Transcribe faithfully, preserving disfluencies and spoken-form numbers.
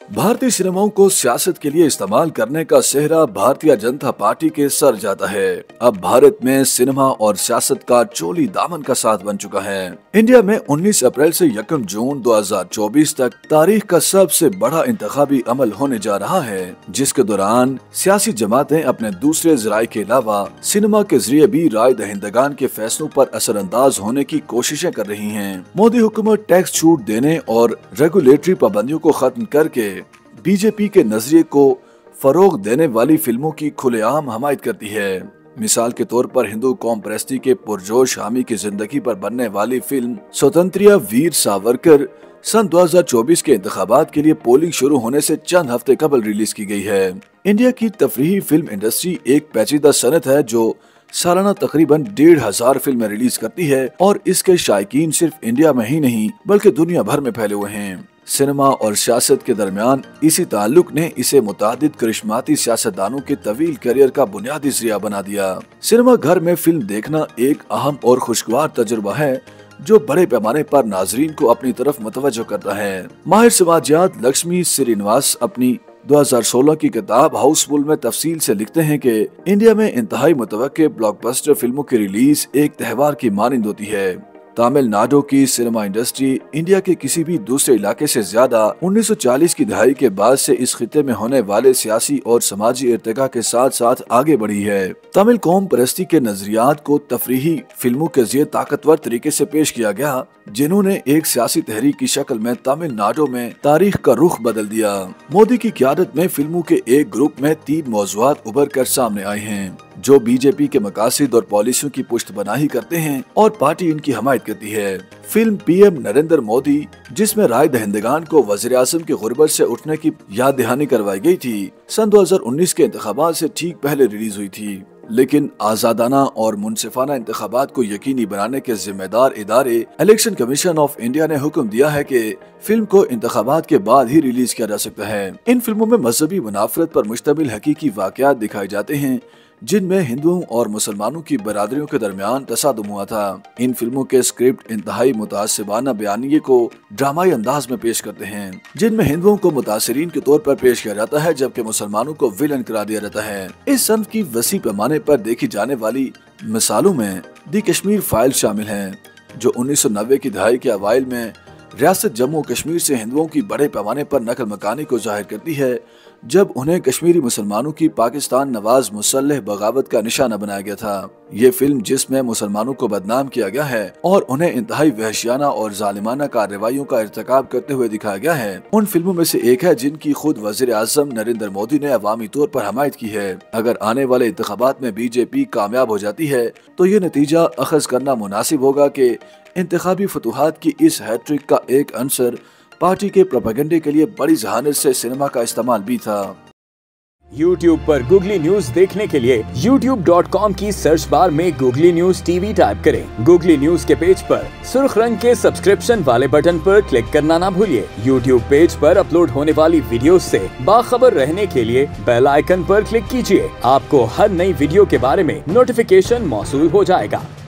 भारतीय सिनेमाओं को सियासत के लिए इस्तेमाल करने का सेहरा भारतीय जनता पार्टी के सर जाता है। अब भारत में सिनेमा और सियासत का चोली दामन का साथ बन चुका है। इंडिया में उन्नीस अप्रैल से यकम जून दो हज़ार चौबीस तक तारीख का सबसे बड़ा इंतखाबी अमल होने जा रहा है, जिसके दौरान सियासी जमातें अपने दूसरे जराये के अलावा सिनेमा के जरिए भी राय दहिंदगान के फैसलों पर असरअंदाज होने की कोशिशें कर रही हैं। मोदी हुकूमत टैक्स छूट देने और रेगुलेटरी पाबंदियों को खत्म करके बीजेपी के नजरिए को फरोग देने वाली फिल्मों की खुलेआम हमायत करती है। मिसाल के तौर पर हिंदू कौम परस्ती के पुरजोश हामी की जिंदगी पर बनने वाली फिल्म स्वतंत्र वीर सावरकर सन दो हज़ार चौबीस के इंतखाबात के लिए पोलिंग शुरू होने से चंद हफ्ते कबल रिलीज की गई है। इंडिया की तफरीही फिल्म इंडस्ट्री एक पेचीदा सनत है जो सालाना तकरीबन डेढ़ हजार फिल्में रिलीज करती है और इसके शायकीन सिर्फ इंडिया में ही नहीं बल्कि दुनिया भर में फैले हुए हैं। सिनेमा और सियासत के दरमियान इसी ताल्लुक ने इसे मुतादिद करिश्माती सियासतदानों के तवील करियर का बुनियादी जरिया बना दिया। सिनेमा घर में फिल्म देखना एक अहम और खुशगवार तजुर्बा है जो बड़े पैमाने पर नाजरीन को अपनी तरफ मुतवज्जो करता है। माहिर समाजियात लक्ष्मी श्रीनिवास अपनी दो हज़ार सोलह की किताब हाउसफुल में तफसील से लिखते हैं कि इंडिया में इंतहाई मुतवक्के ब्लॉकबस्टर फिल्मों की रिलीज एक त्योहार की मानिंद होती है। तमिलनाडु की सिनेमा इंडस्ट्री इंडिया के किसी भी दूसरे इलाके से ज्यादा उन्नीस सौ चालीस की दहाई के बाद से इस खिते में होने वाले सियासी और समाजी इर्तिका के साथ साथ आगे बढ़ी है। तमिल कौम परस्ती के नजरियात को तफरीही फिल्मों के जरिए ताकतवर तरीके से पेश किया गया, जिन्होंने एक सियासी तहरीक की शक्ल में तमिलनाडु में तारीख का रुख बदल दिया। मोदी की क़यादत में फिल्मों के एक ग्रुप में तीन मौज़ूआत उभर कर सामने आए हैं जो बीजेपी के मकासद और पॉलिसियों की पुष्टबनाही करते हैं और पार्टी इनकी हमायत करती है। फिल्म पीएम नरेंद्र मोदी, जिसमें राय दहिंदगान को वज़ीर आज़म की गुर्बत से उठने की याद दहानी करवाई गई थी, सन दो हज़ार उन्नीस के इंतखाबात से ठीक पहले रिलीज हुई थी। लेकिन आजादाना और मुनसिफाना इंतखाबात को यकीनी बनाने के जिम्मेदार इदारे इलेक्शन कमीशन ऑफ इंडिया ने हुक्म दिया है कि फिल्म को इंतखाबात के बाद ही रिलीज किया जा सकता है। इन फिल्मों में मजहबी मुनाफरत पर मुश्तमिल हकीकी वाकयात दिखाए जाते हैं जिनमें हिंदुओं और मुसलमानों की बरादरियों के दरमियान तसादुम हुआ था। इन फिल्मों के स्क्रिप्ट इंतहाई मुतासिबाना बयानिए को ड्रामाई अंदाज में पेश करते हैं, जिनमें हिंदुओं को मुतासिरीन के तौर पर पेश किया जाता है जबकि मुसलमानों को विलन करार दिया जाता है। इस सनफ की वसी पैमाने पर देखी जाने वाली मिसालों में दी कश्मीर फाइल शामिल है, जो उन्नीस सौ नब्बे की दहाई के अवाइल में रियासत जम्मू कश्मीर से हिंदुओं की बड़े पैमाने पर नकल मकानी को जाहिर करती है, जब उन्हें कश्मीरी मुसलमानों की पाकिस्तान नवाज मुसल्लह बगावत का निशाना बनाया गया था। ये फिल्म जिसमें मुसलमानों को बदनाम किया गया है और उन्हें इंतहाई वहशियाना और जालिमाना कार्रवाइयों का इर्तिकाब करते हुए दिखाया गया है, उन फिल्मों में से एक है जिनकी खुद वजीर आजम नरेंद्र मोदी ने अवामी तौर पर हमायत की है। अगर आने वाले इंतखाबात में बीजेपी कामयाब हो जाती है तो ये नतीजा अखज करना मुनासिब होगा कि इंतखाबी फतूहात की इस हैट्रिक का एक अंसर पार्टी के प्रोपेगेंडे के लिए बड़ी जहानत से सिनेमा का इस्तेमाल भी था। YouTube पर गूगली न्यूज देखने के लिए यूट्यूब डॉट कॉम की सर्च बार में गूगली न्यूज टीवी टाइप करें। गूगली न्यूज के पेज पर सुर्ख रंग के सब्सक्रिप्शन वाले बटन पर क्लिक करना ना भूलिए। YouTube पेज पर अपलोड होने वाली वीडियोस से बाखबर रहने के लिए बेल आइकन पर क्लिक कीजिए। आपको हर नई वीडियो के बारे में नोटिफिकेशन मौसूल हो जाएगा।